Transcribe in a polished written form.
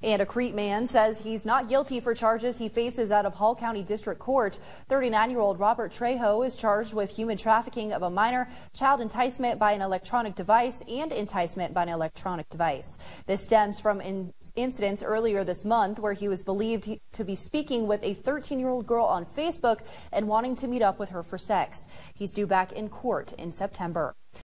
And a Crete man says he's not guilty for charges he faces out of Hall County District Court. 39-year-old Robert Trejo is charged with human trafficking of a minor, child enticement by an electronic device, and enticement by an electronic device. This stems from incidents earlier this month where he was believed to be speaking with a 13-year-old girl on Facebook and wanting to meet up with her for sex. He's due back in court in September.